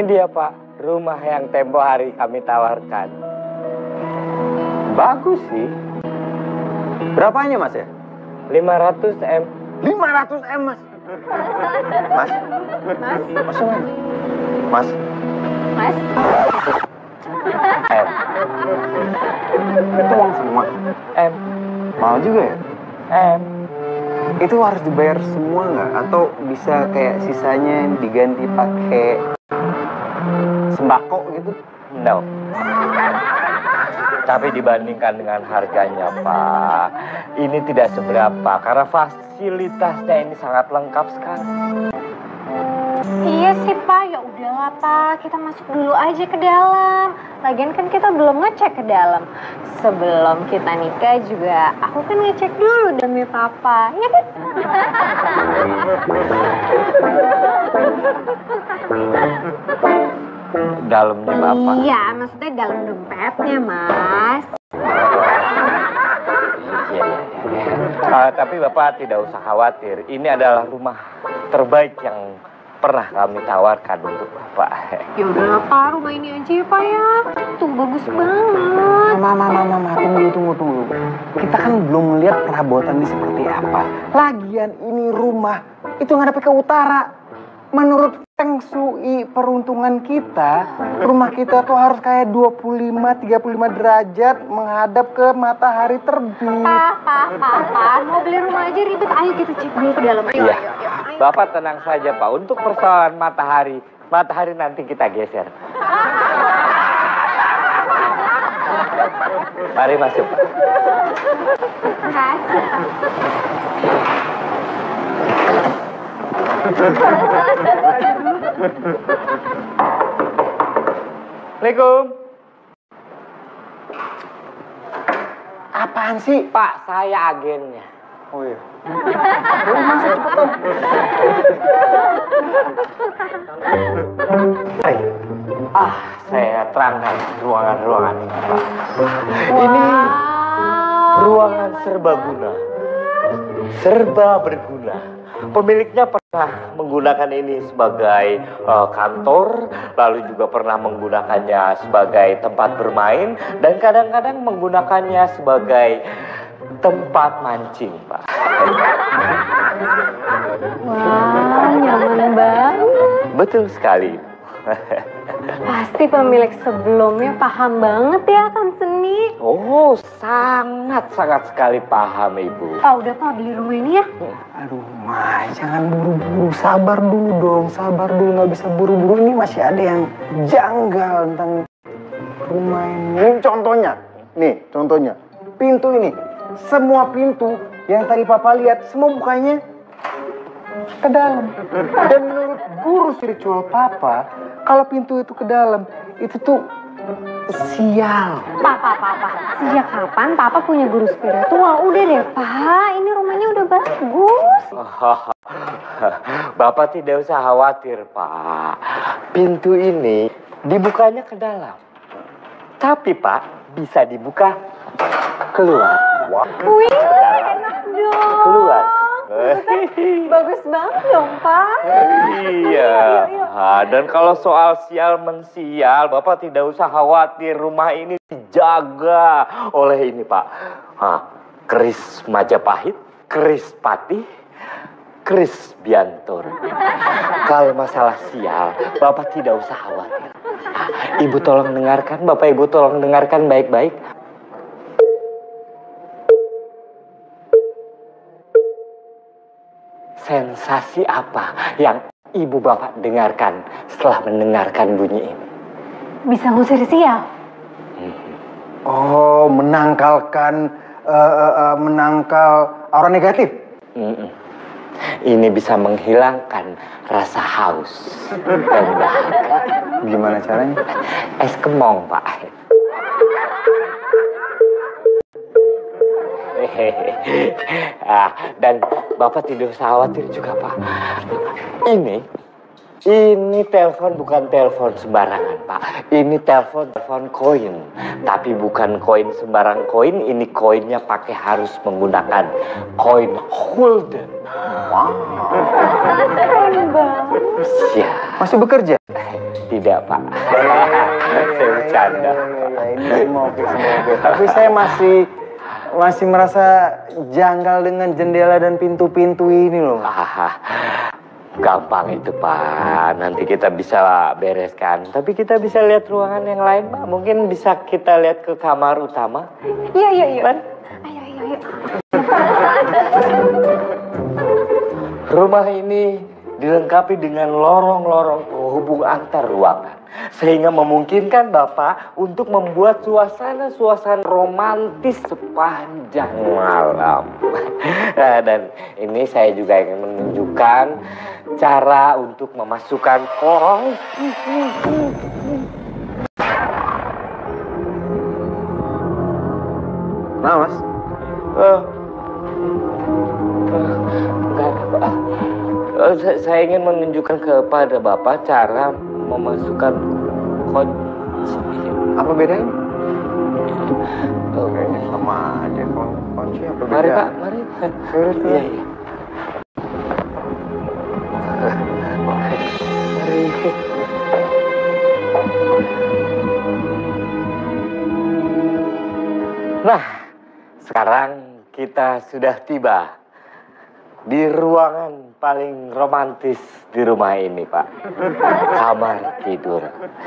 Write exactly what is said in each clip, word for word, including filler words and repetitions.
dia Pak, rumah yang tempo hari kami tawarkan. Bagus sih. Berapanya Mas ya? lima ratus M. lima ratus M Mas. Mas. Mas. Mas. Mas. Mas. M. Itu uang semua. M. Mahal juga ya? M. Itu harus dibayar semua nggak? Atau bisa kayak sisanya diganti pakai sembako gitu? No. Tapi dibandingkan dengan harganya Pak, ini tidak seberapa karena fasilitasnya ini sangat lengkap sekali. Iya sih Pak, ya udahlah Pak, kita masuk dulu aja ke dalam. Lagian kan kita belum ngecek ke dalam. Sebelum kita nikah juga, aku kan ngecek dulu demi Papa, ya kan? Dalamnya Bapak. Iya, maksudnya dalam dompetnya, Mas. Iya, iya, iya. Uh, tapi Bapak tidak usah khawatir. Ini adalah rumah terbaik yang pernah kami tawarkan untuk Bapak. Ya udah Pak, rumah ini aja ya Pak ya. Tuh bagus banget. Mama, mama, mama, tunggu, tunggu, tunggu. Kita kan belum melihat perabotannya seperti apa. Lagian ini rumah itu ngadep ke utara. Menurut Feng Shui peruntungan kita, rumah kita tuh harus kayak dua puluh lima tiga puluh lima derajat menghadap ke matahari terbit. Pak, Pak, Pak, Pak, mau beli rumah aja ribet. Ayo kita cek dulu ke dalam. Ayo, Iya. ayo, ayo, ayo. Bapak tenang saja Pak. Untuk persoalan matahari, matahari nanti kita geser. Mari masuk Pak. Makasih. Assalamualaikum. Apaan sih? Pak, saya agennya. Oh iya. Udah masuk cepetan. Hai. Ah, saya terangkan ruangan-ruangan ini Pak. Ini ruangan serbaguna. Serba berguna. Pemiliknya pernah menggunakan ini sebagai uh, kantor, lalu juga pernah menggunakannya sebagai tempat bermain, dan kadang-kadang menggunakannya sebagai tempat mancing, Pak. Wah, nyaman banget. Betul sekali. Pasti pemilik sebelumnya paham banget ya akan seni. Oh, sangat-sangat sekali paham, Ibu. Pak, udah Pak beli rumah ini ya? Aduh, Mai, jangan buru-buru. Sabar dulu dong, sabar dulu. Nggak bisa buru-buru. Ini masih ada yang janggal tentang rumah ini. Ini contohnya. Nih, contohnya. Pintu ini. Semua pintu yang tadi Papa lihat, semua bukanya ke dalam. Dan menurut guru spiritual Papa, kalau pintu itu ke dalam, itu tuh sial. Papa, Papa, sejak kapan Papa punya guru spiritual? Udah deh, Pak, ini rumahnya udah bagus. Bapak tidak usah khawatir, Pak. Pintu ini dibukanya ke dalam. Tapi, Pak, bisa dibuka keluar. Wah. Wih, enak dong. Keluar. Bagus banget dong, Pak. Iya. Nah, dan kalau soal sial mensial, Bapak tidak usah khawatir. Rumah ini dijaga oleh ini, Pak. Nah, keris Majapahit, keris Patih, keris Biantur. Kalau masalah sial, Bapak tidak usah khawatir. Nah, Ibu tolong dengarkan, Bapak Ibu tolong dengarkan baik-baik. Sensasi apa yang Ibu Bapak dengarkan setelah mendengarkan bunyi ini? Bisa ngusir sial. Oh, menangkalkan, uh, uh, uh, menangkal aura negatif. Mm-mm. Ini bisa menghilangkan rasa haus dan dahaga. Gimana caranya? Es kemong, Pak. Ah, dan Bapak tidak usah khawatir juga, Pak. Ini, ini telepon bukan telepon sembarangan, Pak. Ini telepon telepon koin, tapi bukan koin sembarang koin. Ini koinnya pakai harus menggunakan koin Holden. Wow. keren banget. Ya, Masih bekerja? tidak Pak. Saya bercanda. Ini semua oke, semua oke. Tapi saya masih masih merasa janggal dengan jendela dan pintu-pintu ini loh. Ah, gampang itu Pak. Nanti kita bisa bereskan. Tapi kita bisa lihat ruangan yang lain Pak. Mungkin bisa kita lihat ke kamar utama. Iya, iya, iya. Kan? Ayo, ayo, ayo. Rumah ini dilengkapi dengan lorong-lorong penghubung antar ruangan. Sehingga memungkinkan Bapak untuk membuat suasana-suasana romantis sepanjang malam. Nah, dan ini saya juga ingin menunjukkan cara untuk memasukkan korong. Nah, Mas. Uh, uh, enggak ada, Pak. Uh, saya, saya ingin menunjukkan kepada Bapak cara memasukkan kunci. Apa bedanya? Uh, Kayaknya sama aja kun- kunci apa beda? Mari Pak, mari. Suruh tuh. Iya, iya. Mari. Nah, sekarang kita sudah tiba di ruangan paling romantis di rumah ini, Pak. Kamar tidur.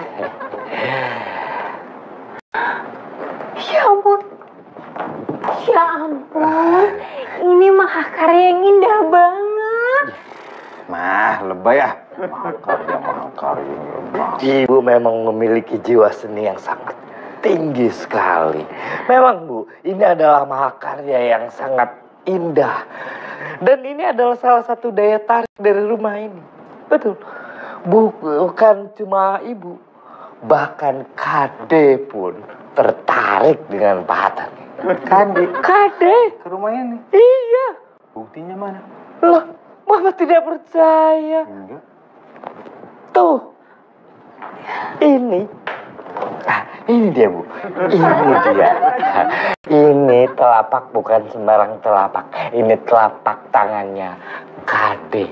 Ya ampun. Ya ampun. Ini mahakarya yang indah banget. Nah, lebay ya. Mahakarya, mahakarya. Ibu memang memiliki jiwa seni yang sangat tinggi sekali. Memang Bu, ini adalah mahakarya yang sangat indah. Dan ini adalah salah satu daya tarik dari rumah ini. Betul. Bukan cuma Ibu, bahkan Kade pun tertarik dengan Pak Hatan. Kade. Kade? Ke rumah ini. Iya. Buktinya mana? Loh, Mama tidak percaya. Enggak. Tuh. Ini. Ah, ini dia Bu. Ini dia. Ini telapak bukan sembarang telapak. Ini telapak tangannya Kade.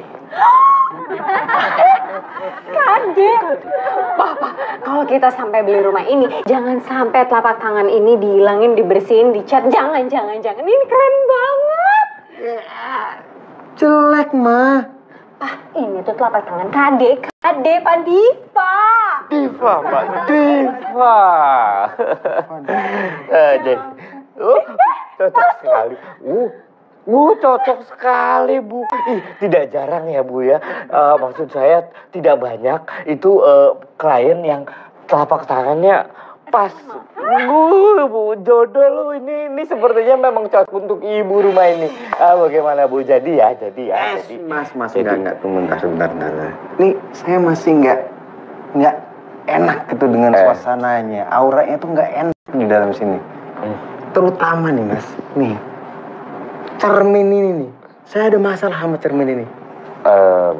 Kade. Papa, kalau kita sampai beli rumah ini, jangan sampai telapak tangan ini dihilangin, dibersihin, dicat. Jangan, jangan, jangan. Ini keren banget. Jelek, mah. Pak, ini tuh telapak tangan Kade. Kade, Pak Diva. Diva, Pak. Diva. Eh, jadi, uh, cocok sekali. Uh, uh, cocok sekali, Bu. Ih, tidak jarang ya, Bu ya. Eh, maksud saya tidak banyak itu eh, klien yang telapak tangannya pas. Bu, Bu, jodoh loh ini. Ini sepertinya memang cocok untuk ibu rumah ini. Ah, bagaimana, Bu? Jadi ya, jadi ya. Eh, Jadi. mas, mas, Jadi. enggak, enggak. Tunggu, bentar, sebentar, bentar. Ini saya masih enggak, enggak enak gitu dengan Eh. suasananya. Auranya tuh enggak enak di dalam sini. Hmm. Terutama nih, mas. Nih, cermin ini nih. Saya ada masalah sama cermin ini. Em,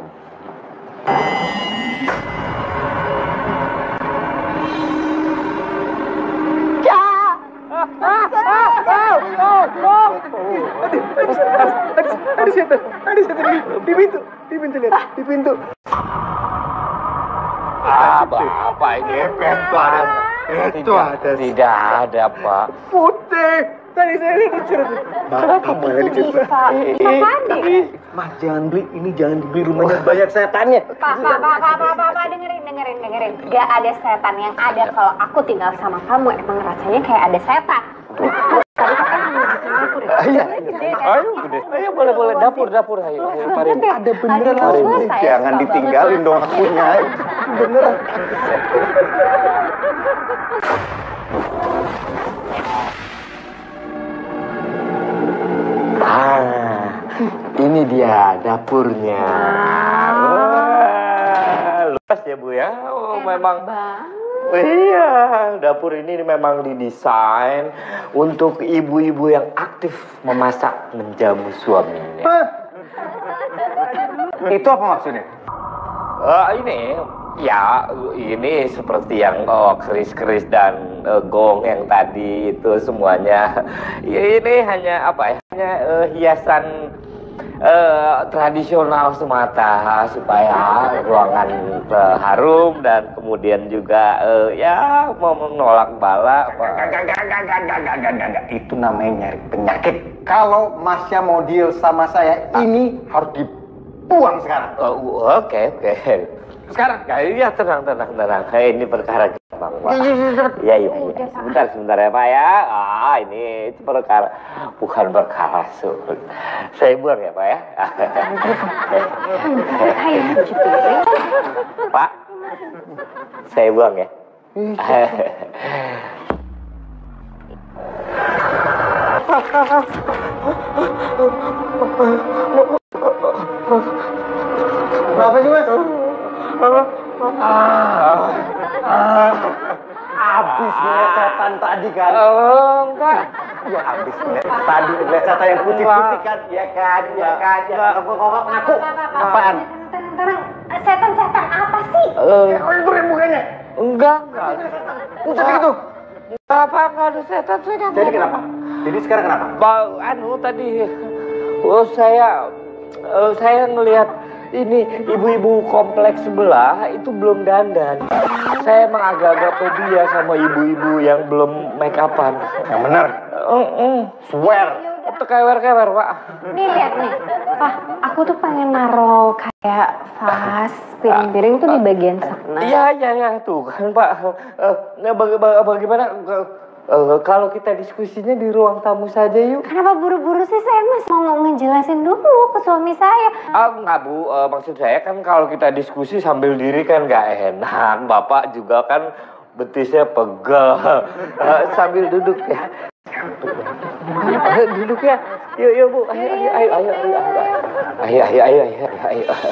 Ada situ, ada situ di, di pintu, di pintu lihat, di pintu. Ah, Bapak ini hebat banget. Itu Tidak- ada. Tidak ada, Pak. Putih. Tadi saya lihat di cermin. Kenapa malah di cermin? Diva. Diva Kade. Mas, jangan beli ini, jangan dibeli, rumahnya banyak setannya. Pak, Pak, Pak, Pak, Pak, Pak, Pak, dengerin, dengerin, dengerin. Gak ada setan yang ada kalau aku tinggal sama kamu. Emang rasanya kayak ada setan. Tadi kakak menunjukkan dapur ya? Iya, Gede kan? ayo, gede. Ayo, boleh, boleh. Dapur, dapur. Ayo, ayo, mari. Ada beneran Aduh, langsung. saya Jangan suka ditinggalin banget. dong akunya. Beneran. Ah, ini dia dapurnya. Wah, luas ya, Bu ya. Oh, memang. Bang. Iya, dapur ini memang didesain untuk ibu-ibu yang aktif memasak menjamu suaminya. Hah? Itu apa maksudnya? Eh, ini, ya, ini seperti yang oh, keris-keris dan eh, gong yang tadi itu semuanya. Ya, ini hanya apa ya? Hanya eh, hiasan eh, tradisional semata supaya ruangan eh, harum dan kemudian juga eh, ya mau menolak bala. Itu namanya nyari penyakit. Kalau Masnya mau deal sama saya, ini harus dibuang sekarang. Oh, oke oke. Sekarang, ya tenang tenang tenang. Hey, ini perkara gampang, Pak. Iya iya iya. Sebentar sebentar ya Pak ya. Ah ini itu perkara bukan perkara sulit. Saya buang ya Pak ya. Pak, saya buang ya. Kenapa sih Mas? Ah, ah, habis ngeliat setan tadi kan? Oh, enggak. Ya habis ngeliat tadi ngeliat setan yang putih-putih kan? Ya kan, ya kan, ya kan. Kok kok ngaku? Apaan? Tenang, setan-setan apa sih? Eh, Oh itu yang mukanya. enggak, enggak. Usah gitu. Enggak apa, enggak ada setan, saya enggak. Jadi kenapa? Jadi sekarang kenapa? Bang, anu tadi, oh saya, eh, saya ngelihat ini ibu-ibu kompleks sebelah itu belum dandan. Saya emang agak-agak fobia sama ibu-ibu yang belum make upan. Yang benar. Uh, uh. Swear. Itu kewer-kewer Pak. Nih lihat nih, Pak, aku tuh pengen naro kayak vas piring-piring tuh di bagian sana. Iya iya iya tuh kan Pak. Eh, nah, baga- baga- bagaimana eh, kalau kita diskusinya di ruang tamu saja yuk? Kenapa buru-buru sih? Saya mas mau ngejelasin dulu ke suami saya. Ah enggak Bu, Eh, maksud saya kan kalau kita diskusi sambil diri kan nggak enak. Bapak juga kan betisnya pegel. Eh, sambil duduk ya. Ayo duduk ya. Yuk yuk Bu. Ayo ayo ayo ayo ayo. Ayo ayo ayo ayo ayo. ayo.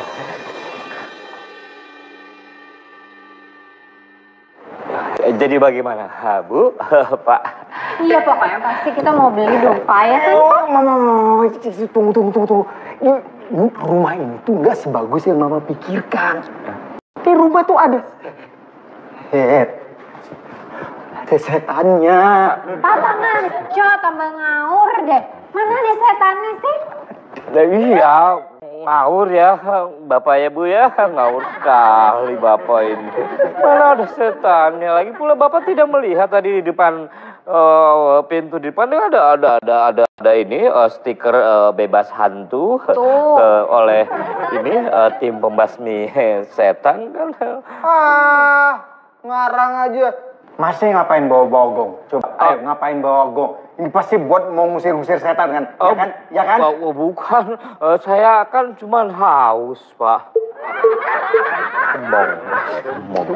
Jadi bagaimana, ha, Bu, Pak? Iya pokoknya pasti kita mau beli dong Pak ya kan? Oh, mama, mama, tunggu, tunggu, tunggu, tunggu. Ini, ini rumah ini tuh nggak sebagus yang mama pikirkan. Di rumah tuh ada, head, ada setannya. Papa ngaco tambah ngawur deh. Mana ada setannya sih? Nah, iya, ngawur ya, Bapak ya Bu ya, ngawur sekali Bapak ini. Mana ada setannya lagi pula Bapak tidak melihat tadi di depan uh, pintu di depan ada ada ada ada ada ini uh, stiker uh, bebas hantu uh, oleh ini uh, tim pembasmi setan kan. Ah, ngarang aja. Masnya ngapain bawa-bawa gong? Coba, ayo ngapain bawa gong? Ini pasti buat mau ngusir-ngusir setan kan? Oh, ya kan? Ya kan? Oh, bukan, uh, saya kan cuma haus Pak. Kembang, kembang.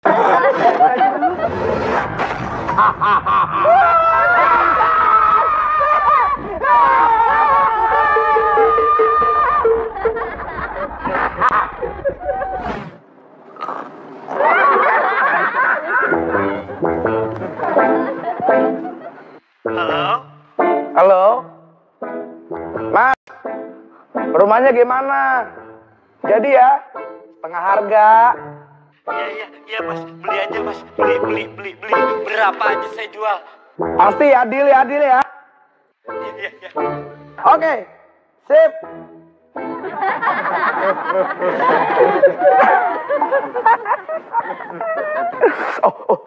Halo? Halo? Mas, rumahnya gimana? Jadi ya, setengah harga. Iya, iya, iya Mas, beli aja Mas, beli, beli, beli, beli. Berapa aja saya jual. Pasti ya, deal ya, deal ya. Iya, iya, iya. Oke, sip. Oh, oh.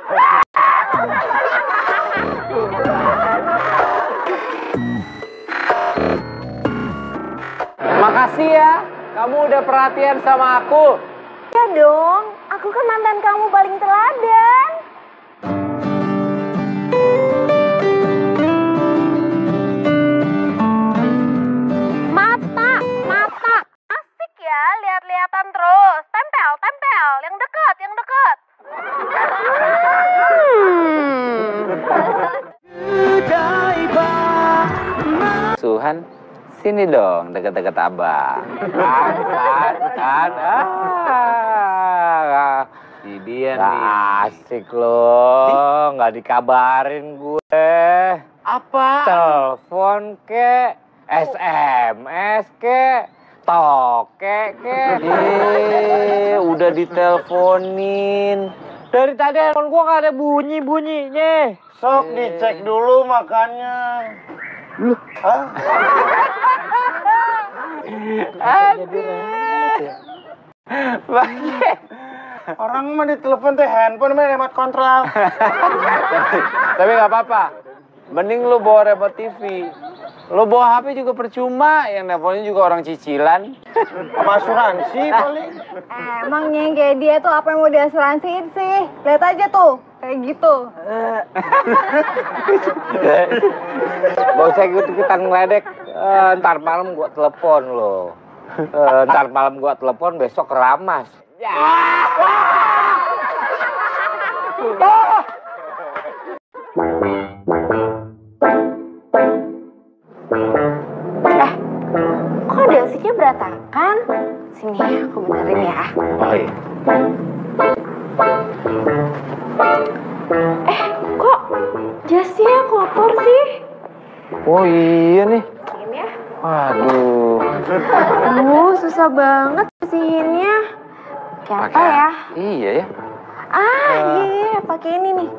Makasih ya, kamu udah perhatian sama aku. Ya dong, aku kan mantan kamu paling teladan. Mata, mata. Asik ya, lihat-lihatan terus. Tempel, tempel. Yang dekat, yang dekat. Hmm. Suhan, sini dong, deket-deket abang. Kan, kan, kan. Ah, Si dia nggak nih. asik loh, nggak dikabarin gue. Apa? Telepon ke, S M S ke, toke ke. Eh, udah diteleponin. Dari tadi handphone gue nggak ada bunyi-bunyinya. Sok dicek dulu makannya. Loh, Hah? Bangke. Orang mah di telepon teh handphone mah remote control. Tapi nggak apa-apa. Mending lu bawa remote T V. Lu bawa H P juga percuma. Yang nelfonnya juga orang cicilan. Sama asuransi paling. Eh, emangnya kayak dia tuh apa yang mau diasuransiin sih? Lihat aja tuh, kayak gitu. Gak usah ikut-ikutan ngeledek. Eh, ntar malam gua telepon lo. Eh, ntar malam gua telepon, besok keramas. Ya. Eh, kok dasinya berantakan? Sini, aku benerin ya. Oh iya. Eh, kok jasnya kotor sih? Oh iya nih. Ini ya. Waduh. Aduh, susah banget bersihinnya. Kayak apa ya? Iya ya. Ah, iya, iya, pakai ini nih.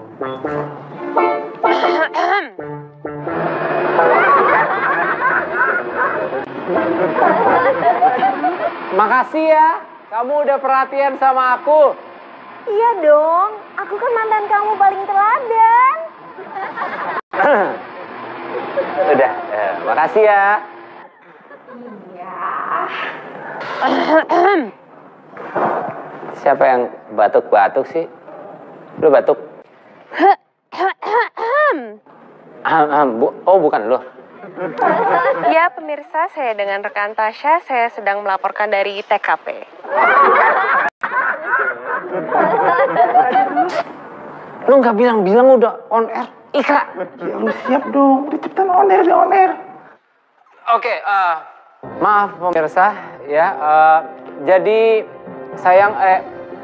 Makasih ya, kamu udah perhatian sama aku. Iya dong, aku kan mantan kamu paling teladan. Udah, eh, makasih ya. Iya. Siapa yang batuk-batuk sih? Lu batuk? Ah, ah, bu oh, bukan lu. Ya, pemirsa, saya dengan rekan Tasya, saya sedang melaporkan dari T K P. Lu nggak bilang-bilang udah on air, Ikra. Ya lu siap dong, udah cepetan on air, on air. Oke, eh, maaf pemirsa, ya. eh, jadi sayang, eh,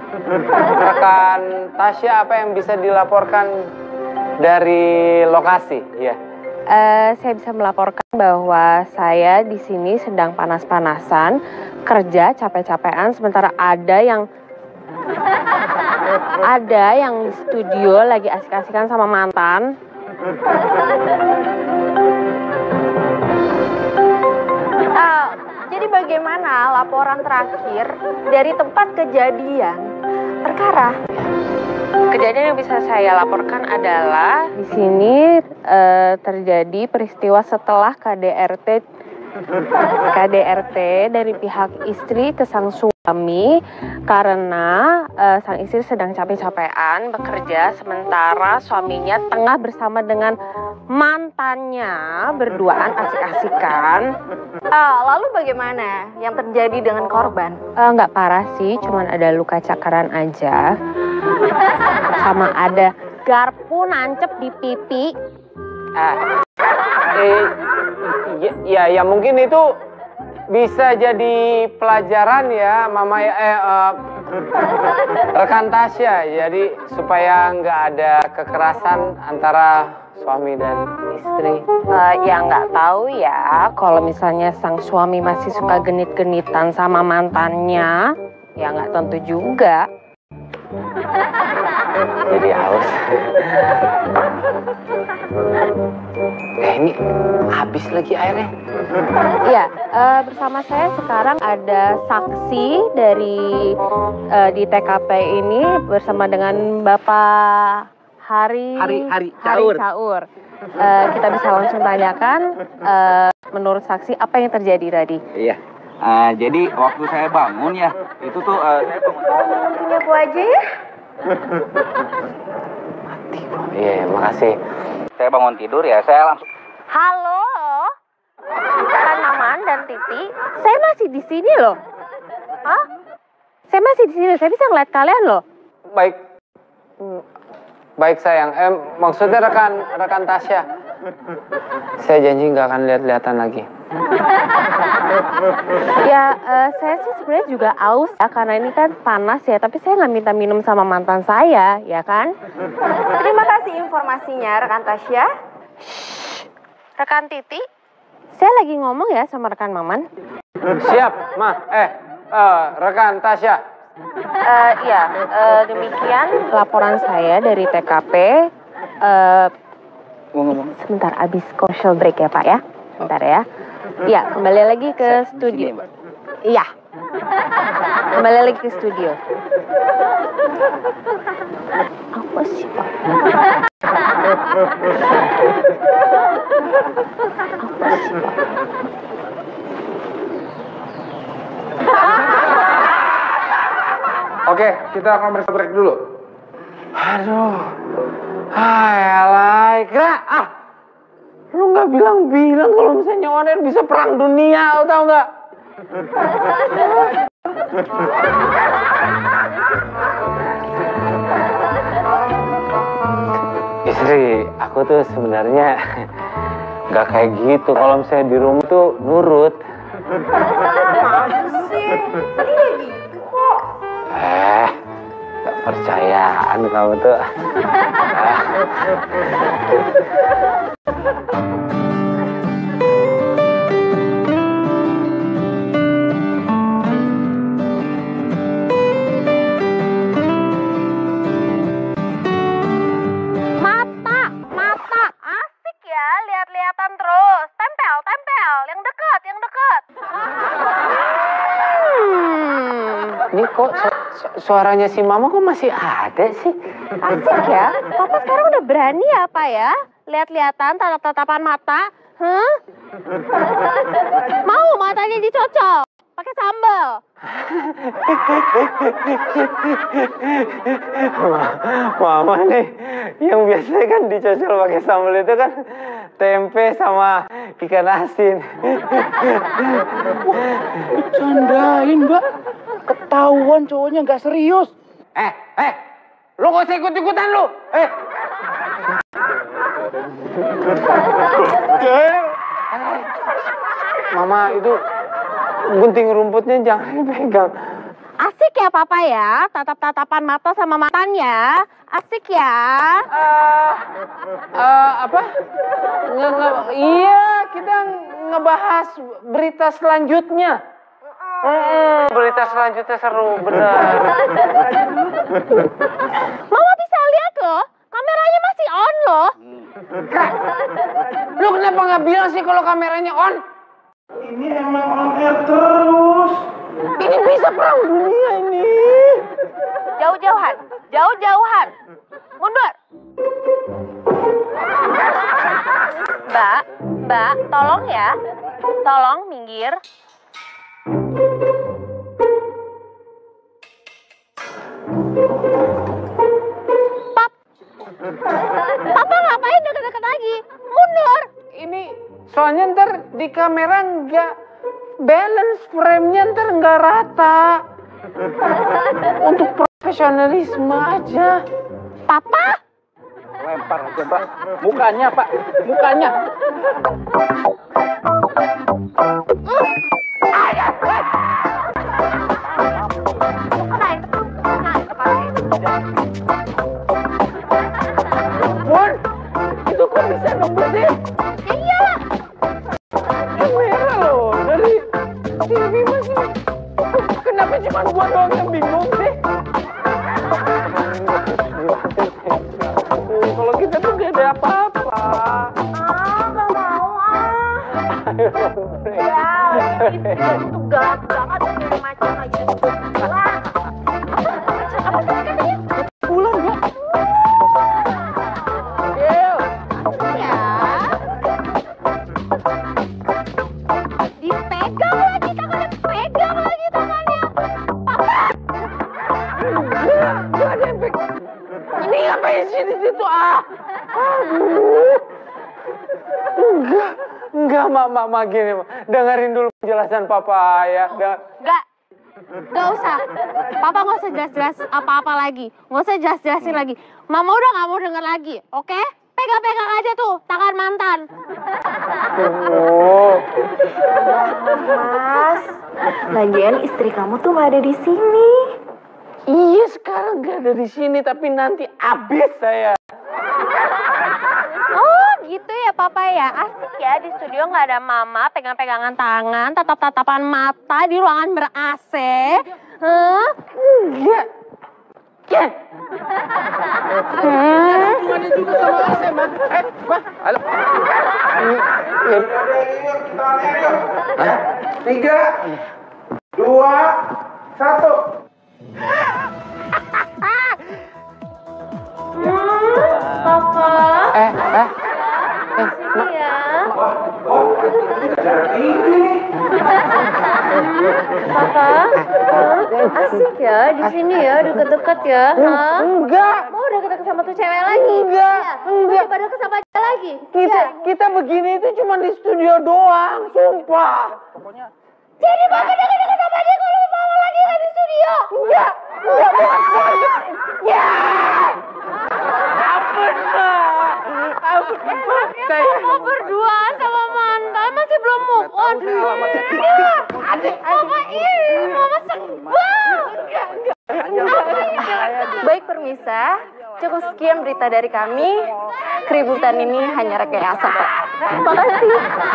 rekan Tasya apa yang bisa dilaporkan dari lokasi, ya? Eh, saya bisa melaporkan bahwa saya di sini sedang panas-panasan, kerja capek-capean, sementara ada yang ada yang di studio lagi asik-asikan sama mantan. Uh, jadi bagaimana laporan terakhir dari tempat kejadian perkara? Kejadian yang bisa saya laporkan adalah di sini eh, terjadi peristiwa setelah K D R T K D R T dari pihak istri ke sang suami karena eh, sang istri sedang capek-capean bekerja sementara suaminya tengah bersama dengan mantannya berduaan asik-asikan. Uh, lalu bagaimana yang terjadi dengan korban? Eh, nggak parah sih, cuman ada luka cakaran aja. Sama ada garpu nancep di pipi. Ah, eh, ya, ya, ya mungkin itu bisa jadi pelajaran ya, Mama ya, eh, uh, rekan Tasya. Jadi supaya nggak ada kekerasan antara suami dan istri. Uh, ya nggak tahu ya, kalau misalnya sang suami masih suka genit-genitan sama mantannya, ya nggak tentu juga. Jadi haus. Eh ini habis lagi airnya. Iya, uh, bersama saya sekarang ada saksi dari uh, di T K P ini bersama dengan Bapak Hari Hari Hari Caur. Caur. Uh, kita bisa langsung tanyakan uh, menurut saksi apa yang terjadi tadi. Iya. Uh, jadi waktu saya bangun ya, itu tuh uh, saya bangun. Punya aku aja ya? Iya, makasih. Saya bangun tidur ya, saya langsung. Halo, Kan Maman dan Titi, saya masih di sini loh. Hah? Saya masih di sini, saya bisa ngeliat kalian loh. Baik. Baik sayang, eh, maksudnya rekan rekan Tasya. Saya janji nggak akan lihat-lihatan lagi. Ya, uh, saya sih sebenarnya juga aus ya, karena ini kan panas ya. Tapi saya nggak minta minum sama mantan saya, ya kan? Terima kasih informasinya, rekan Tasya. Rekan Titi, saya lagi ngomong ya sama rekan Maman. Siap, Ma. Eh, uh, rekan Tasya. Uh, ya, uh, demikian laporan saya dari T K P. Uh, sebentar, abis commercial break ya Pak ya. Bentar ya. Iya, kembali lagi ke studio. Iya. Kembali lagi ke studio. Apa sih, Pak? Apa sih, Pak? Oke, kita komersial break dulu. Aduh. Hayalah, Ikra. Ah. Lu nggak bilang-bilang kalau misalnya on air bisa perang dunia, lu tau nggak? Istri, aku tuh sebenarnya nggak kayak gitu. Kalau misalnya di rumah tuh nurut. Eh, gak percayaan kamu tuh. Mata, mata, asik ya, lihat-lihatan terus. Tempel, tempel, yang dekat, yang dekat. Hmm. Ini kok su su suaranya si Mama kok masih ada sih? Asik ya, Papa sekarang udah berani ya, Pak ya? Lihat-lihatan, tatap-tatapan mata. Hah? Mau matanya dicocok? Pakai sambal. Mama nih, yang biasanya kan dicocol pakai sambal itu kan tempe sama ikan asin. Candain, Mbak. Ketahuan cowoknya nggak serius. Eh, eh, lu gak usah ikut-ikutan lu. Eh. Mama itu gunting rumputnya jangan dipegang. Asik ya, Papa ya? Tatap-tatapan mata sama matanya. Asik ya? Uh, uh, apa? Nge -nge iya, kita ngebahas berita selanjutnya. Hmm, berita selanjutnya seru, benar. Mama bisa lihat loh, kameranya masih on loh. Lu kenapa nggak bilang sih kalau kameranya on? Ini emang on air terus. Ini bisa perang dunia ini. Jauh-jauhan, jauh-jauhan. Mundur. Mbak, Mbak, tolong ya. Tolong minggir. Pap. Papa ngapain deket-deket lagi? Mundur. Ini soalnya ntar di kamera nggak balance frame-nya ntar nggak rata. Untuk profesionalisme aja. Papa. Lempar aja, Mbak. Mukanya, Pak. Mukanya. Bun, itu kok bisa nembus sih? Ya iyalah. Kamera loh, dari T V masih. Kenapa cuma gua doang yang bingung sih? Kalau kita tuh gak ada apa-apa. Ah, gak mau ah. Ya, istri kamu tuh galak banget kayak macam aja. Wah. Apa tadi katanya? Pulang ya? Gil. Ya. Dipegang lagi tangannya, pegang lagi tangannya. Papa. Enggak, enggak ada yang pek. Ini ngapain sih di situ ah? Aduh. Enggak, enggak mak, mak, mak gini mak. Dengerin dulu penjelasan papa ya. Dengar. Enggak. Gak usah. Papa gak usah jelas-jelas apa-apa lagi. Gak usah jelas-jelasin lagi. Mama udah gak mau denger lagi, oke? Pegang-pegang aja tuh tangan mantan. Oh. Mas, lagian istri kamu tuh gak ada di sini. Iya sekarang gak ada di sini tapi nanti abis saya. Oh gitu ya Papa ya. Asik ya di studio gak ada Mama pegang-pegangan tangan, tatap-tatapan mata di ruangan ber-A C. Hah? Enggak. Ken. Hubungannya juga sama A C, Ma. Eh, Ma, halo. Tiga, dua, satu. Papa. Eh, eh. Eh, Ma. Ya. Papa, asik ya di sini ya, deket-deket ya. Hah? Enggak. Mau deket-deket sama tuh cewek lagi? Enggak, Ya. enggak. Udah deket sama dia lagi? Kita Ya. kita begini itu cuma di studio doang, sumpah. Jadi Papa deket-deket sama dia kalau Mama lagi nggak di studio? Enggak, enggak, bukan, bukan. Ya. Ampun, Ma. Ampun, Ma. Saya Mau berdua sama mantan masih belum move on. Adik Papa, ih, Mama sebel. Baik permisa, cukup sekian berita dari kami. Keributan ini hanya rekayasa, Pak. Makasih.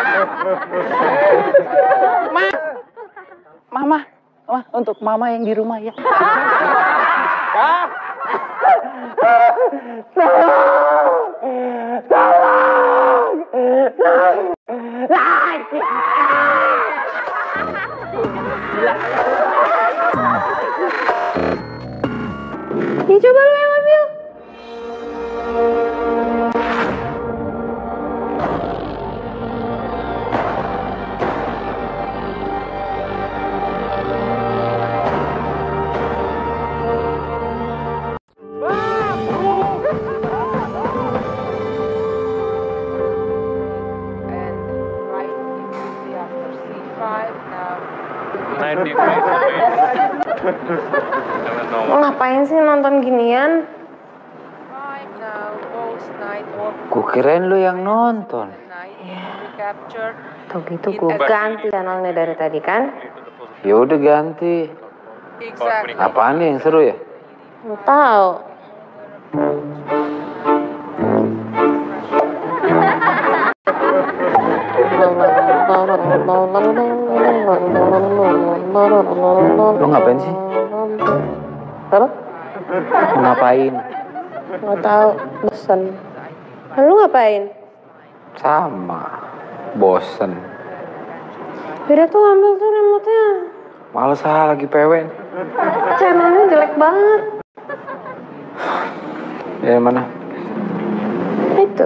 Ma. Mama, Ma, untuk Mama yang di rumah ya. Ya coba lu yang ambil. Ngapain sih nonton ginian? Ku kirain lu yang nonton. Tuh gitu gue ganti channelnya dari tadi kan? Ya udah ganti. Apaan nih yang seru ya? Nggak tahu. Lu ngapain sih? Apa? Ngapain? Nggak tahu. Bosan. Lu ngapain? Sama. Bosen. Beda tuh ambil tuh remote-nya. Males ah, lagi P W. Channelnya jelek banget. Ya mana? Itu.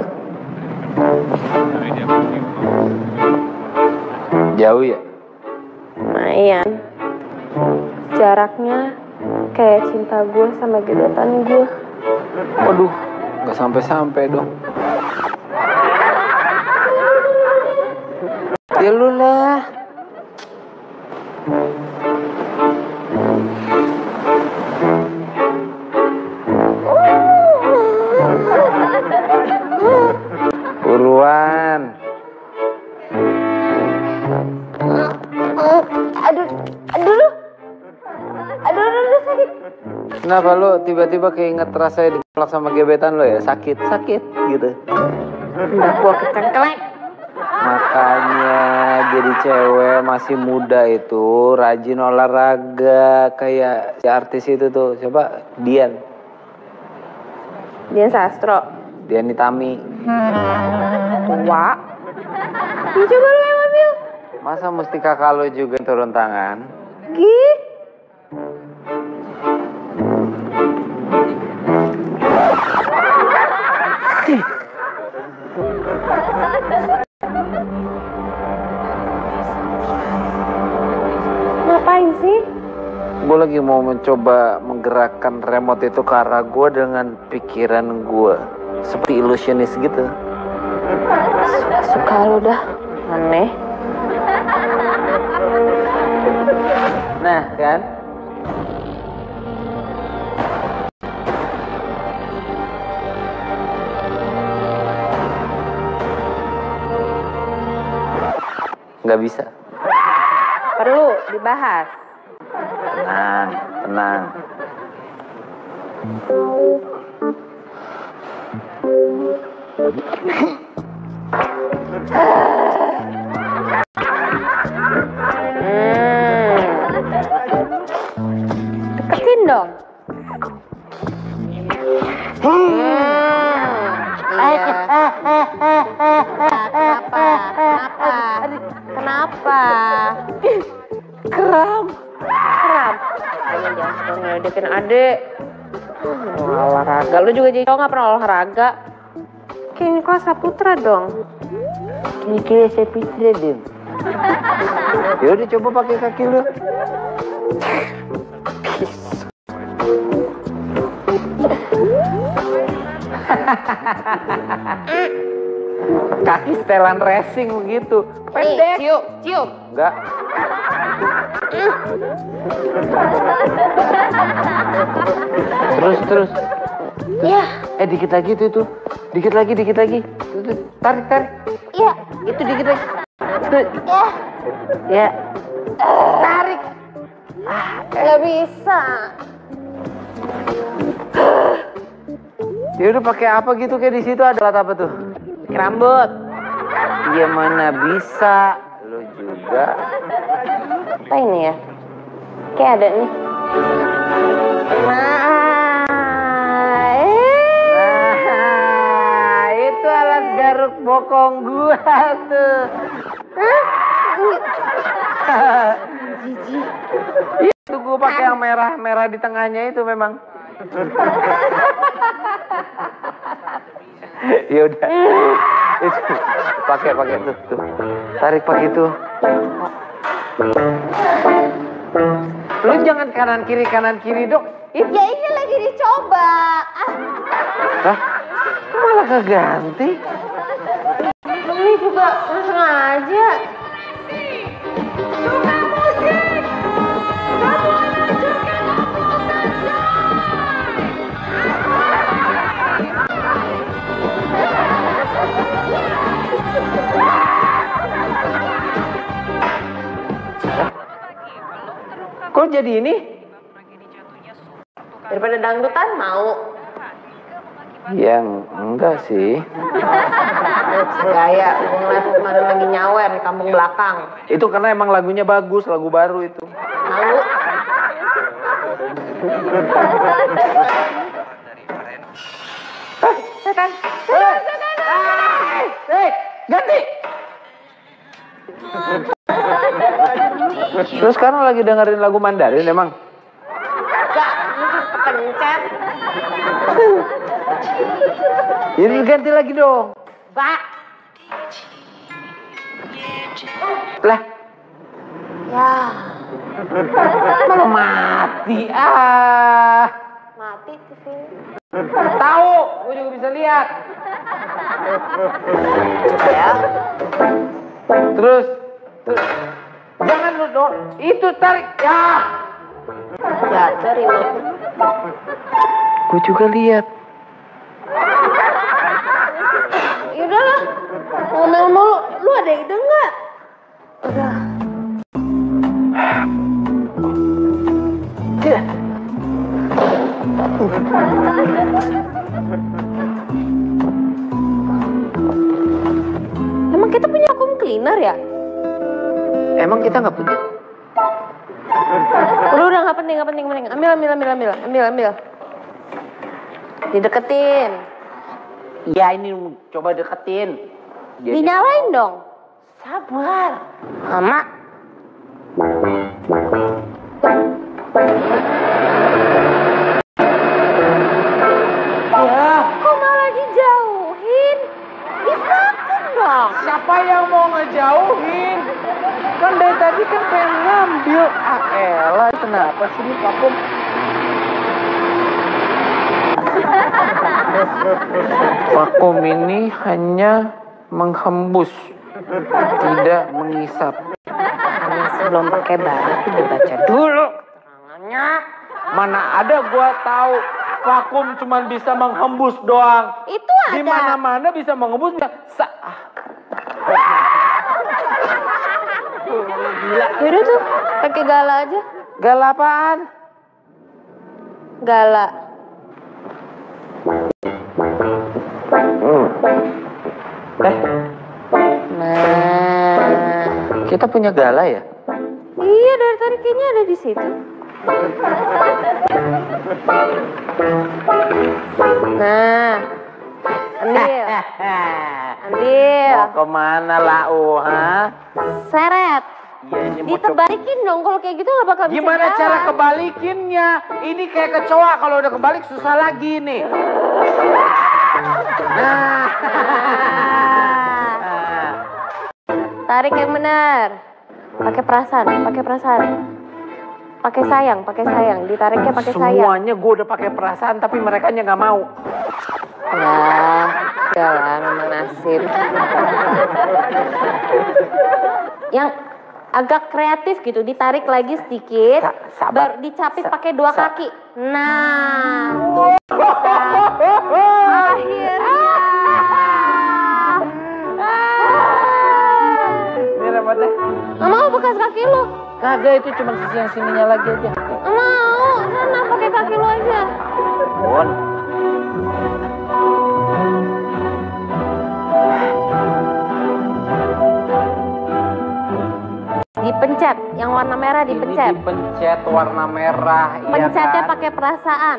Jauh ya? Lumayan. Jaraknya kayak cinta gue sama gebetan gue. Waduh, nggak sampai-sampai dong. Ya lu lah. Buruan. Aduh, aduh, aduh, aduh, aduh, sakit. Kenapa lu tiba-tiba keinget rasanya ditolak sama gebetan lo ya? Sakit, sakit gitu. Udah gua kecengklek. Makanya jadi cewek masih muda itu rajin olahraga kayak si artis itu tuh. Coba Dian. Dia sastro. Dian Nitami. Tua. Ya coba lu yang ambil. Masa mesti kakak lo juga turun tangan? Gih. Ngapain sih? Gue lagi mau mencoba menggerakkan remote itu ke arah gue dengan pikiran gue. Seperti ilusionis gitu. Suka lu dah. Aneh. Nah kan? Nggak bisa. Perlu dibahas. Tenang, tenang. Hmm. Deketin dong. Iya. Kenapa? Kenapa? Kenapa? Kram. Kram. Ayo jangan suka ngeledekin adek. Hmm, olahraga. Lu juga jadi cowok gak pernah olahraga. Kayak Nicholas Saputra dong. Nicholas Saputra dong. Yaudah coba pakai kaki lu. Kaki setelan racing begitu. Pendek. Cium, cium. Enggak. Terus terus. Iya. Eh dikit lagi tuh tuh. Dikit lagi, dikit lagi. Tuh, tuh. Tarik, tarik. Iya. Itu dikit lagi. Tuh. Ya. Ya. Tarik. Gak bisa. Ya udah pakai apa gitu kayak di situ ada alat apa tuh? Rambut. Iya mana bisa. Lu juga. Apa ini ya? Kayak ada nih. Nah, eh. Nah, itu alat garuk bokong gua tuh. Itu gua pakai yang merah-merah di tengahnya itu memang. Ya udah. Itu pakai pakai tuh, tuh. Tarik pakai itu. Lu jangan kanan kiri kanan kiri dok. Ya ini lagi dicoba. Ah. Hah? Malah keganti. Ini juga nggak sengaja. Kok jadi ini? Daripada dangdutan mau. Yang enggak sih. Gaya, gue ngeliat kemarin lagi nyawer di kampung belakang. Itu karena emang lagunya bagus, lagu baru itu. Tahu? Hah? Setan. Setan, setan. Hei, ganti. Terus sekarang lagi dengerin lagu Mandarin emang? Gak, mungkin kepencet. Jadi ganti lagi dong. Ba. Lah. Ya. Malah mati ah. Mati T V. Tahu, gue juga bisa lihat. Coba ya. Terus, terus. Jangan lu dong. Itu tarik. Ya. Jatuh remote. Gue juga lihat. Yaudahlah. Ngomel mulu. Lu ada ide nggak? Udah. Tidak. Emang kita punya vacuum cleaner ya? Emang kita nggak punya? Udah udah nggak penting nggak penting penting. Ambil ambil ambil ambil ambil ambil. Dideketin. Ya ini coba deketin. Jadi... Dinyalain dong. Sabar. Mama. Ya. Kok malah dijauhin? Disakin dong. Siapa yang mau ngejauhin? Kan dari tadi kan pengen ngambil. Ah elah, kenapa sih ini vakum? Vakum ini hanya menghembus, tidak mengisap. Ini sebelum pakai barang dibaca dulu keterangannya. Mana ada gua tahu vakum cuma bisa menghembus doang. Itu ada. Di mana-mana bisa menghembus. Bisa. Sa ah. Gila. Yaudah tuh, pakai gala aja. Gala apaan? Gala. Eh, Nah, kita punya gala ya? iya dari tadi kayaknya ada di situ. Nah, Andil. Andil. Mau kemana Lau, ha? Seret. Ya, ini mau coba. Ditebalikin dong, kalau kayak gitu gak bakal bisa Gimana jalan. cara kebalikinnya? Ini kayak kecoa, kalau udah kebalik susah lagi nih. Nah. Tarik yang benar. Pakai perasaan, pakai perasaan. Pakai sayang, pakai sayang. Ditariknya pakai sayang. Semuanya gue udah pakai perasaan, tapi mereka nya nggak mau. Ya, udah lah, memang nasib. Yang agak kreatif gitu, ditarik lagi sedikit, Sa sabar. baru dicapit Sa pakai dua sa kaki. Nah, tuh bisa. Akhirnya. Ini remote-nya. Nggak mau bekas kaki lu. Kagak, itu cuma sisi yang sininya lagi aja. Nggak mau, sana pakai kaki lu aja. Bon. Dipencet, yang warna merah dipencet. Ini dipencet warna merah, Pencetnya iya kan? pakai perasaan.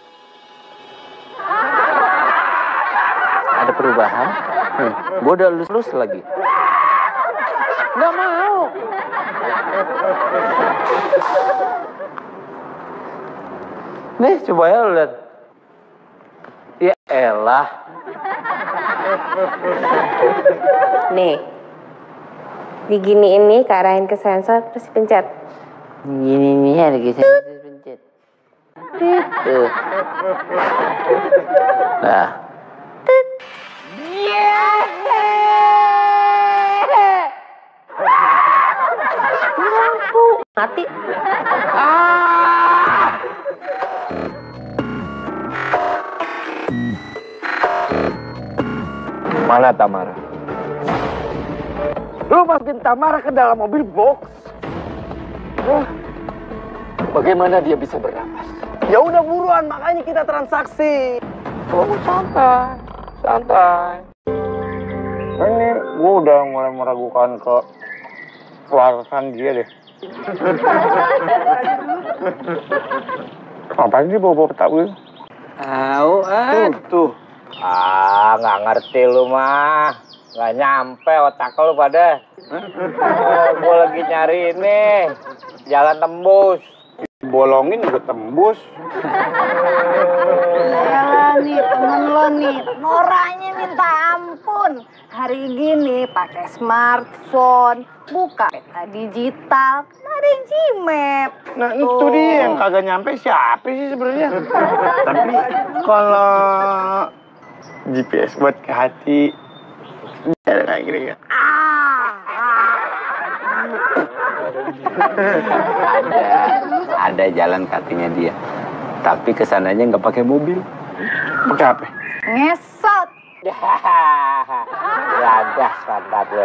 Ada perubahan? Nih, gue udah lulus lagi. Nggak mau. Nih, coba ya lu lihat. Ya elah. Nih, diginiin nih, kearahin ke sensor, terus dipencet. Gini nih ada geser pencet. Tuh. Nah. Lampu mati. Mana Tamara? Lu masukin Tamara ke dalam mobil box. Bagaimana dia bisa bernapas? Ya udah buruan, makanya kita transaksi. Oh, santai, santai. Ini gue udah mulai meragukan ke kewarasan dia deh. Apaan sih bawa-bawa peta gue? Tahu ah. Tuh. Ah, nggak ngerti lu mah. Nggak nyampe otak lu pada. Oh, gue lagi nyari ini. Jalan tembus. Bolongin juga tembus. Yalah nih temen lo nih, noranya minta ampun. Hari gini pakai smartphone, buka peta digital, ada Gmap. Nah itu dia yang kagak nyampe siapa sih sebenarnya. Tapi kalau G P S buat ke hati, ada kayak gini ya. Ada, ada jalan kakinya dia. Tapi kesananya nggak pakai mobil. Pakai apa? Ngesot. Ladah, mantap ya.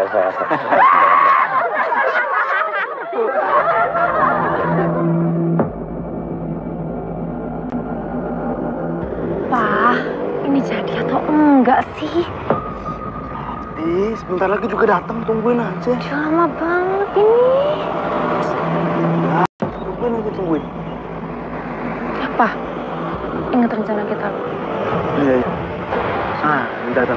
Pak, ini jadi atau enggak sih? Ih, sebentar lagi juga datang, tungguin aja. Udah lama banget ini. Tungguin aja, tungguin. Apa? Ingat rencana kita. Iya, iya. Ah, datang.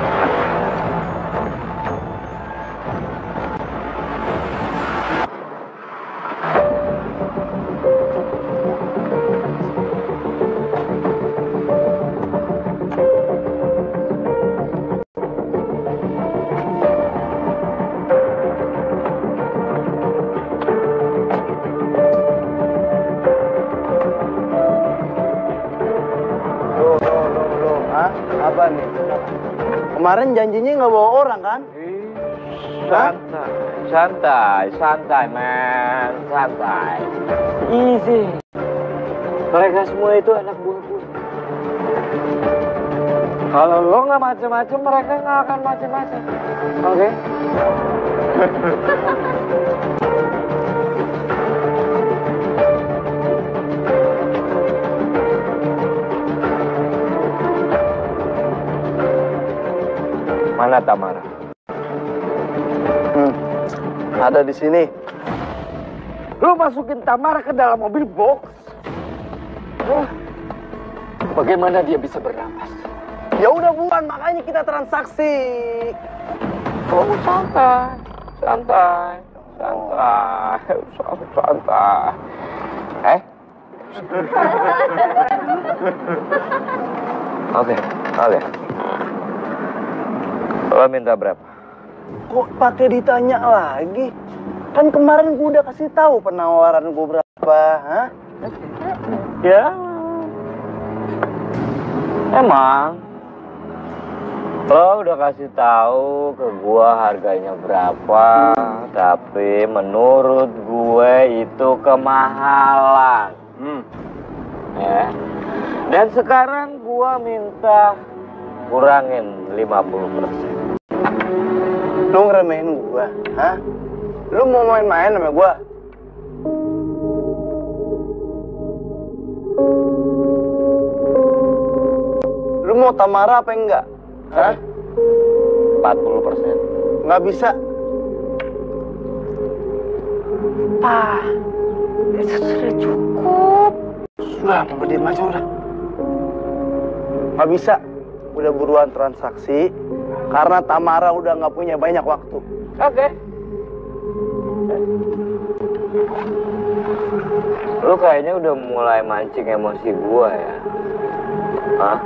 Apa nih? Kemarin janjinya nggak bawa orang kan? Santai, santai, santai, man, santai. Easy. Mereka semua itu anak buah gue. Kalau lo nggak macem-macem, mereka nggak akan macem-macem. Oke? Okay? Mana Tamara? Hmm. Ada di sini. Lu masukin Tamara ke dalam mobil box. Huh? Bagaimana dia bisa bernapas? Ya udah buan, makanya kita transaksi. Oh, santai, santai, santai, santai. Eh? Oke, oke. Lo minta berapa? Kok pakai ditanya lagi? Kan kemarin gue udah kasih tahu penawaran gue berapa, hah? Ya. Emang lo udah kasih tahu ke gua harganya berapa, tapi menurut gue itu kemahalan. Hmm. Ya. Dan sekarang gua minta kurangin lima puluh persen. Lu ngeremehin gua, hah? Lu mau main-main sama gua? Lu mau Tamara apa enggak? Hah? empat puluh persen. Nggak bisa. Pa, itu sudah cukup. Sudah, mau diem aja udah. Nggak bisa. Udah buruan transaksi. Karena Tamara udah nggak punya banyak waktu. Oke. Lu kayaknya udah mulai mancing emosi gua ya. Hah?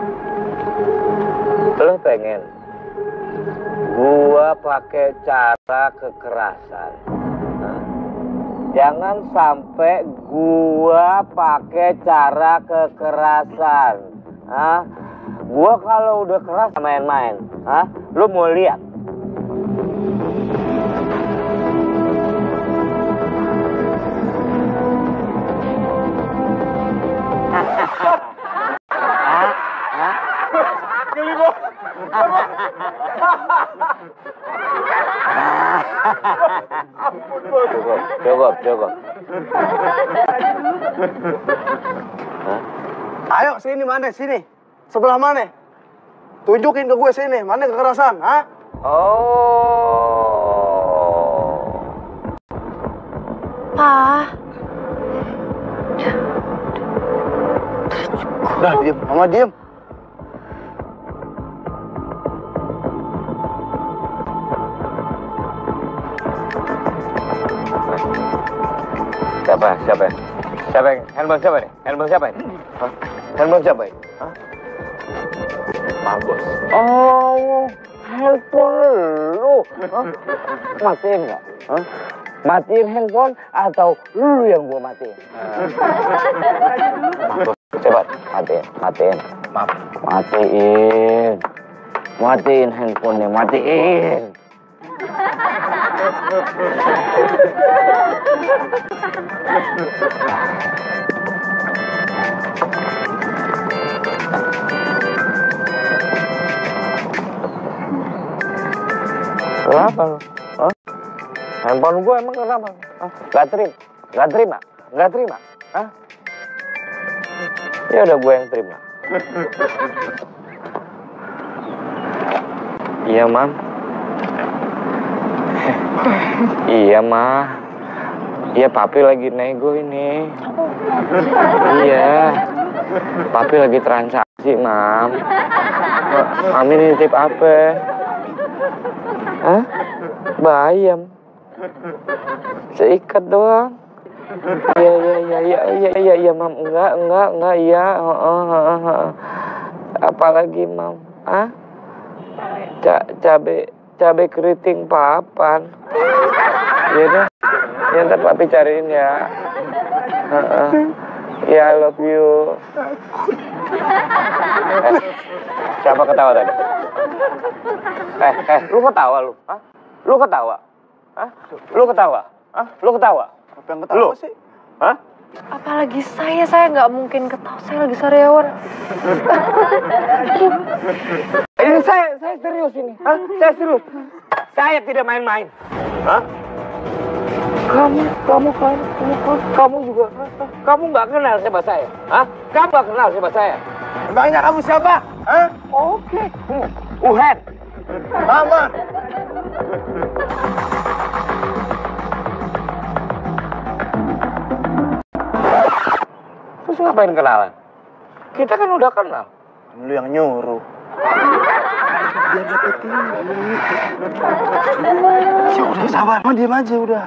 Lu pengen gua pakai cara kekerasan? Hah? Jangan sampai gua pakai cara kekerasan. Hah? Gua kalau udah keras main-main. Hah? Lu mau lihat? Cukup, cukup, cukup. Hah? Ayo sini, mana sini? Sebelah mana? Tunjukin ke gue sini, mana kekerasan, hah? Oh. Pa. Udah, diem. Mama diem. Siapa? Siapa? Siapa yang handphone siapa nih? Handphone siapa ini? Hah? Handphone siapa ini? Hah? Pak Bos. Oh, handphone lu. Hah? Matiin nggak? Hah? Matiin handphone atau lu yang gua matiin? Pak Bos, coba matiin, matiin. Maaf. Matiin. Matiin handphonenya, matiin. Kenapa lu? Hah? Handphone gue emang kenapa? Hah? Gak terima? Gak terima? Gak terima? Hah? Ya udah gue yang terima. Iya, Mam. Iya, Ma. Iya, Papi lagi nego ini. Iya. Papi lagi transaksi, Mam. Mami nitip apa? Hah? Bayam. Seikat doang. Iya, iya, iya, iya, iya, iya, iya, Mam. Enggak, enggak, enggak, iya. Oh, oh, oh, oh. Apalagi, Mam? Hah? Ca cabe cabe keriting papan. Ya udah. Ya ntar Papi cariin ya. Uh -uh. Ya, I love you. Eh, siapa ketawa tadi? Eh, eh, lu ketawa lu? Hah? Lu ketawa? Hah? Lu ketawa? Hah? Lu ketawa? Apa yang ketawa lu? sih? Hah? Apalagi saya, saya nggak mungkin ketawa, saya lagi sariawan. Ini saya, saya serius ini. Hah? Saya serius. Saya tidak main-main. Hah? Kamu, kamu, kamu, kamu, kamu juga. Hah? Kamu nggak kenal siapa saya? Hah? Kamu nggak kenal siapa saya? Emangnya kamu siapa? Hah? Oke. Hmm. Uhen. Mama. Terus ngapain kenalan? Kita kan udah kenal. Lu yang nyuruh. Biar dapet tinggi. Ya udah sabar, mah diam aja udah.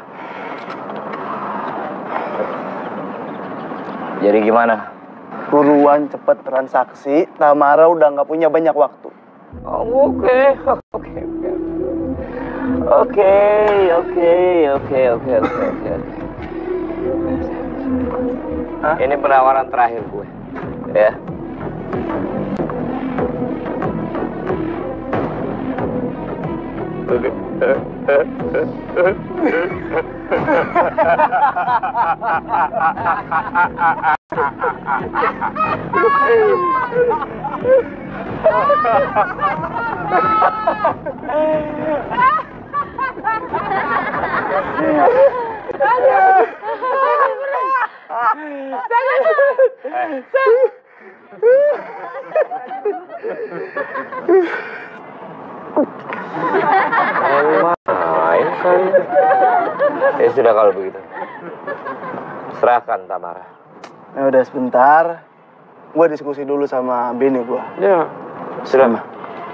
Jadi gimana? Buruan cepet transaksi, Tamara udah nggak punya banyak waktu. Oh, oke, oke, oke. Oke, oke, oke, oke, oke, oke. Ini penawaran terakhir gue, ya. Main kan? Ya sudah kalau begitu. Serahkan Tamara. Ya udah sebentar. Gue diskusi dulu sama bini gue. Ya, sudah.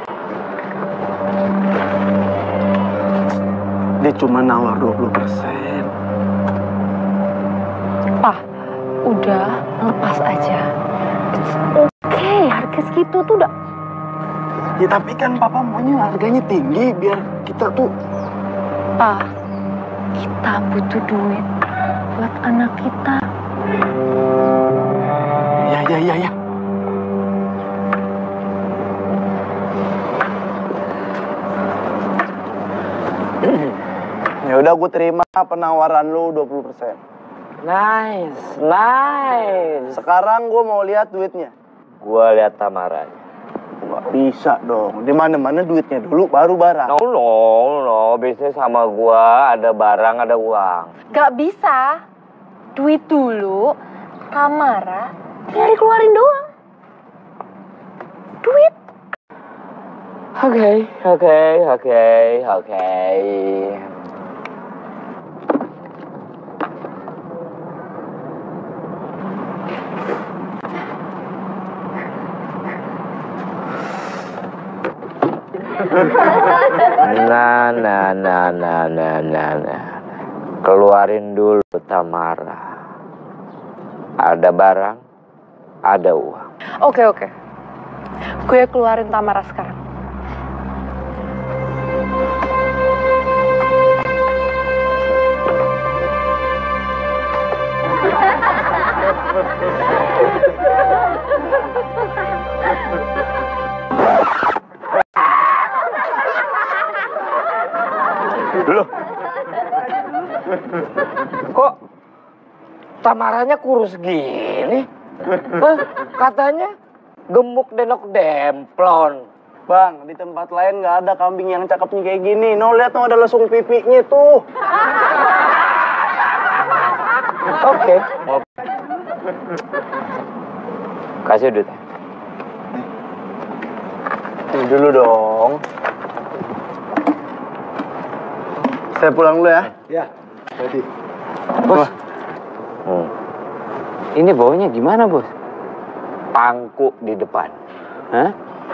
Dia cuma nawar dua puluh persen. Pak, udah lepas aja. It's okay, harga segitu tuh udah. Ya tapi kan papa maunya harganya tinggi biar kita tuh. Pak, kita butuh duit buat anak kita. Ya ya ya ya. Ya udah gue terima penawaran lu dua puluh persen. Nice, nice. Sekarang gue mau lihat duitnya. Gua lihat Tamaranya. Nggak bisa dong. Di mana-mana duitnya dulu baru barang. No, no, no. Bisnis sama gua ada barang, ada uang. Gak bisa. Duit dulu, Tamara, tinggal dikeluarin doang. Duit. Oke, oke, oke, oke. Nah, nah, nah, nah, nah, nah, nah. Keluarin dulu Tamara. Ada barang, ada uang. Oke, oke. Gue keluarin Tamara sekarang. Loh, kok Tamaranya kurus gini? Hah? Katanya gemuk denok demplon. Bang, di tempat lain nggak ada kambing yang cakepnya kayak gini. No, lihat no, ada lesung pipinya tuh. Oke, mau kasih duit. Ini dulu dong. Saya pulang dulu ya. Ya. Jadi. Bos. Hmm. Ini baunya gimana, Bos? Pangku di depan. Hah?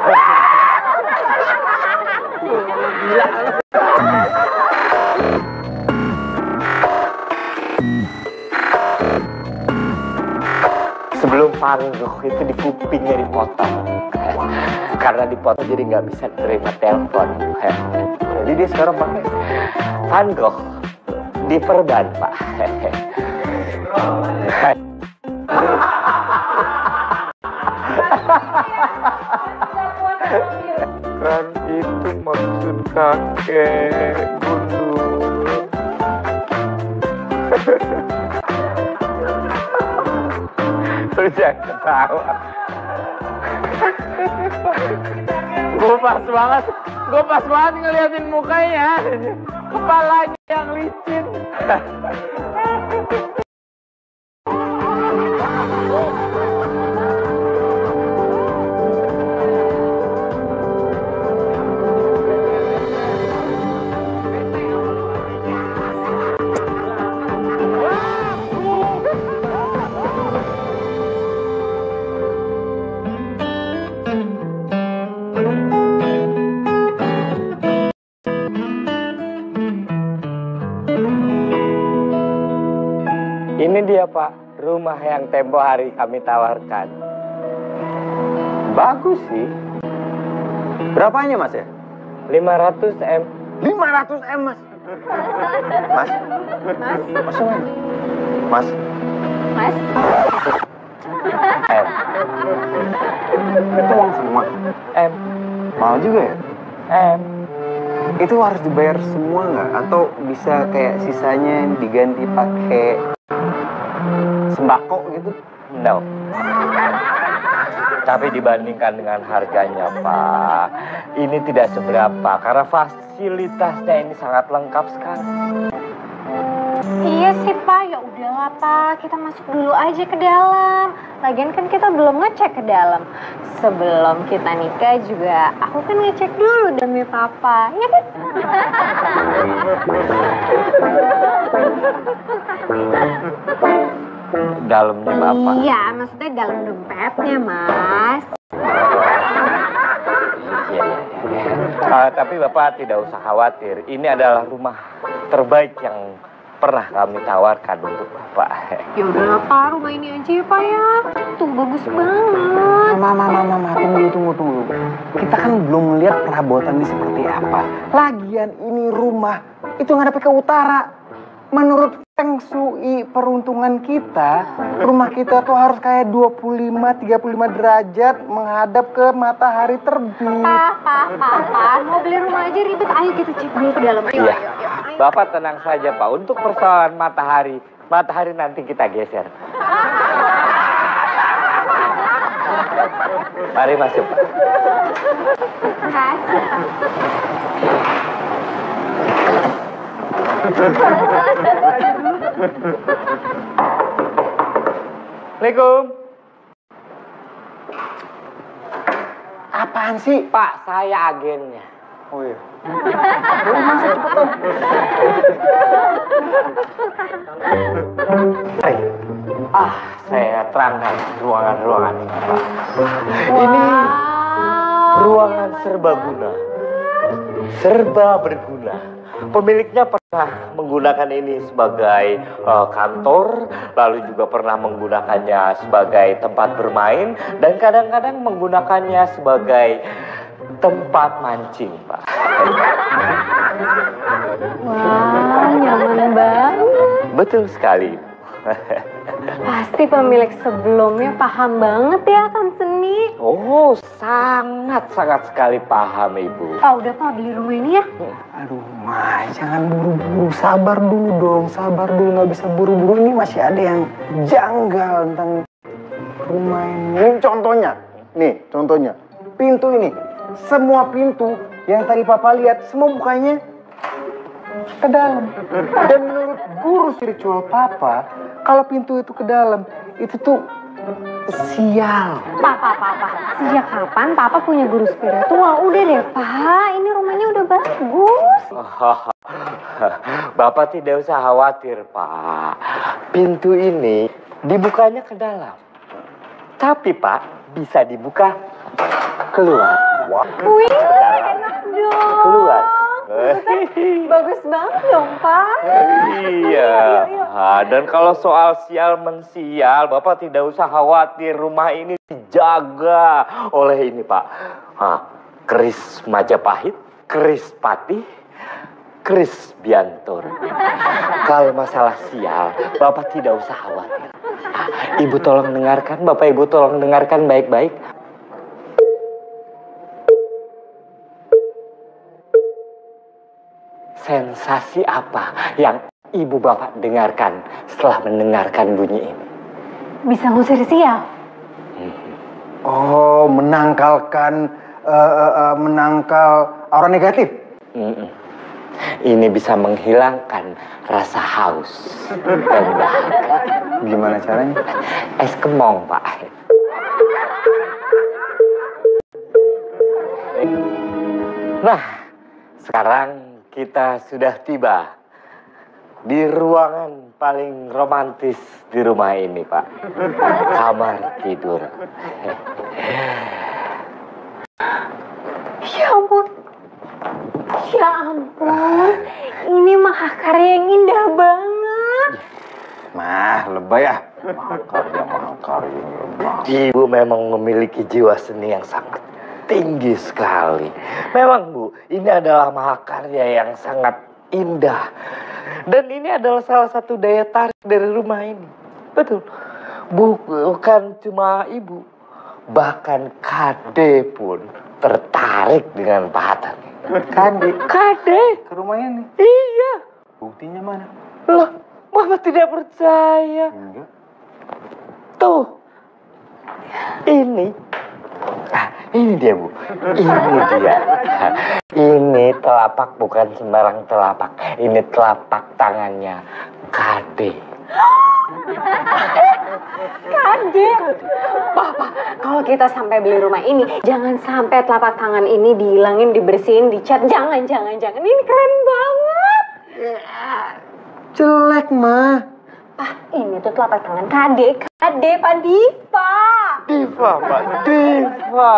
Sebelum panggung itu di kupingnya dipotong. Karena dipotong jadi nggak bisa terima telepon. Jadi dia sekarang pakai Van Gogh diperban, Pak. Kan itu maksud kakek gundul. Lu jangan ketawa. Gue pas banget, gue pas banget ngeliatin mukanya, kepalanya yang licin. Ini dia Pak, rumah yang tempo hari kami tawarkan. Bagus sih. Berapanya Mas ya? lima ratus M. lima ratus M Mas. Mas. Mas, Mas. Mas. Mas. M. Itu uang semua. M. Mahal juga ya? M. Itu harus dibayar semua nggak? Atau bisa kayak sisanya diganti pakai sembako gitu? No. Tapi dibandingkan dengan harganya Pak, ini tidak seberapa karena fasilitasnya ini sangat lengkap sekali. Iya sih Pak, ya udahlah Pak, kita masuk dulu aja ke dalam. Lagian kan kita belum ngecek ke dalam. Sebelum kita nikah juga, aku kan ngecek dulu demi Papa, ya kan? Dalamnya Bapak. Iya, maksudnya dalam dompetnya Mas. Iya, iya, iya. Uh, tapi Bapak tidak usah khawatir. Ini adalah rumah terbaik yang pernah kami tawarkan untuk Bapak. Ya udahlah Pak, rumah ini aja ya Pak ya. Tuh bagus banget. Mama, mama, mama, tunggu, tunggu, tunggu. Kita kan belum melihat perabotannya seperti apa. Lagian ini rumah, itu ngadep ke utara. Menurut Feng Shui peruntungan kita, rumah kita tuh harus kayak dua puluh lima tiga puluh lima derajat menghadap ke matahari terbit. Pak, Pak, Pak, Pak, mau beli rumah aja ribet. Ayo kita cek dulu ke dalam. Ayo, Iya. ayo, ayo, ayo. Bapak tenang saja Pak. Untuk persoalan matahari, matahari nanti kita geser. Mari masuk Pak. Makasih Pak. Assalamualaikum. Apaan sih? Pak, saya agennya. Oh iya. Lu masuk cepet. Eh, ah, saya terangkan ruangan-ruangan ini Pak. Ini ruangan serbaguna. Serba berguna. Pemiliknya pernah menggunakan ini sebagai uh, kantor, lalu juga pernah menggunakannya sebagai tempat bermain, dan kadang-kadang menggunakannya sebagai tempat mancing, Pak. Wah, nyaman banget. Betul sekali. Pasti pemilik sebelumnya paham banget ya akan seni. Oh, sangat-sangat sekali paham, Ibu. Pak, udah Pak beli rumah ini ya? Aduh, Mai, jangan buru-buru. Sabar dulu dong, sabar dulu. Nggak bisa buru-buru. Ini masih ada yang janggal tentang rumah ini. Ini contohnya. Nih, contohnya. Pintu ini. Semua pintu yang tadi Papa lihat, semua bukanya ke dalam. Dan menurut guru spiritual Papa, kalau pintu itu ke dalam, itu tuh sial. Pak, Pak, Pak, Pak. Sejak kapan Papa punya guru spiritual? Udah deh Pak, ini rumahnya udah bagus. Bapak tidak usah khawatir, Pak. Pintu ini dibukanya ke dalam. Tapi, Pak, bisa dibuka keluar. Wih, enak dong. Keluar. Bagus banget dong Pak. Iya. Nah, dan kalau soal sial mensial, Bapak tidak usah khawatir. Rumah ini dijaga oleh ini, Pak. Nah, keris Majapahit, keris Patih, keris Biantur. Kalau masalah sial, Bapak tidak usah khawatir. Nah, Ibu tolong dengarkan, Bapak Ibu tolong dengarkan baik-baik. Sensasi apa yang Ibu Bapak dengarkan setelah mendengarkan bunyi ini? Bisa ngusir sial. Oh, menangkalkan, uh, uh, uh, menangkal aura negatif. Mm-mm. Ini bisa menghilangkan rasa haus dan dahaga. Gimana caranya? Es kemong, Pak. Nah, sekarang kita sudah tiba di ruangan paling romantis di rumah ini, Pak. Kamar tidur. Ya ampun. Ya ampun. Ini mahakarya yang indah banget. Mah, lebay ah. Mahakarya, mahakarya. Ibu memang memiliki jiwa seni yang sangat tinggi sekali. Memang Bu, ini adalah mahakarya yang sangat indah. Dan ini adalah salah satu daya tarik dari rumah ini. Betul. Bukan cuma ibu, bahkan Kade pun tertarik dengan Pak Hatan. Kade? Kade? Ke rumah ini? Iya. Buktinya mana? Loh, Mama tidak percaya. Enggak. Tuh. Ini. Ah, ini dia, Bu. Ini dia. Ini telapak bukan sembarang telapak. Ini telapak tangannya Kade. Kade. Papa, kalau kita sampai beli rumah ini, jangan sampai telapak tangan ini dihilangin, dibersihin, dicat. Jangan, jangan, jangan. Ini keren banget. Jelek, mah. Ah, ini tuh telapak tangan Kade. Kade, Pak Diva. Diva, Pak. Diva.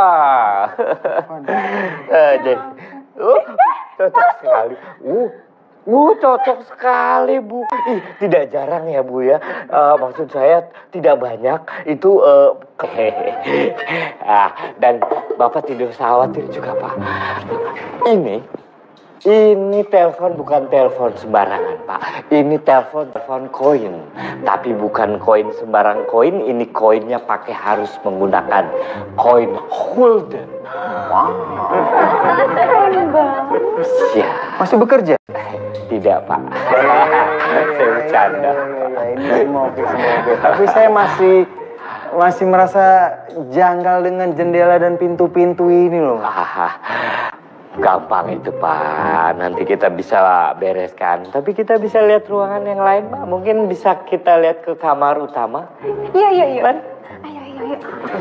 Eh, deh. Uh, cocok sekali. Uh. Uh, cocok sekali, Bu. Ih, tidak jarang ya, Bu ya. Uh, maksud saya tidak banyak. Itu, uh, ah, dan Bapak tidak usah khawatir juga, Pak. Ini, ini telepon bukan telepon sembarangan, Pak. Ini telepon, telepon koin. Tapi bukan koin sembarang koin. Ini koinnya pakai harus menggunakan koin Holden. Wow. Keren banget. Ya. Masih bekerja? Tidak, Pak. Saya bercanda. Ini semua oke, semua oke. Tapi saya masih masih merasa janggal dengan jendela dan pintu-pintu ini loh. Ah, gampang itu, Pak. Nanti kita bisa bereskan. Tapi kita bisa lihat ruangan yang lain, Pak. Mungkin bisa kita lihat ke kamar utama. Iya, iya, iya. Kan? Ayo, ayo, ayo.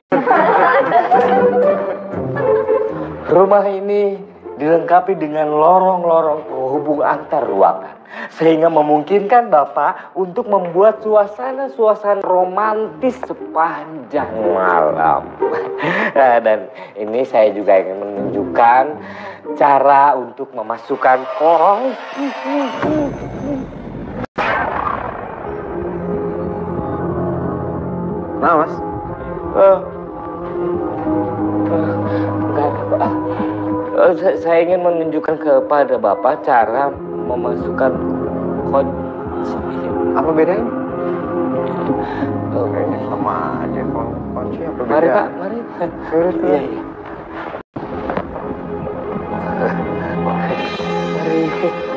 Rumah ini dilengkapi dengan lorong-lorong penghubung antar ruangan. Sehingga memungkinkan Bapak untuk membuat suasana-suasana romantis sepanjang malam. Nah, dan ini saya juga ingin menunjukkan cara untuk memasukkan koin. Nah, Mas. Uh, uh, enggak ada, Pak. Uh, saya, saya ingin menunjukkan kepada Bapak cara memasukkan kunci. Apa bedanya? Oh, Kayaknya sama aja kunci apa beda? mari, Pak, mari. Terus, Iya, iya. Mari.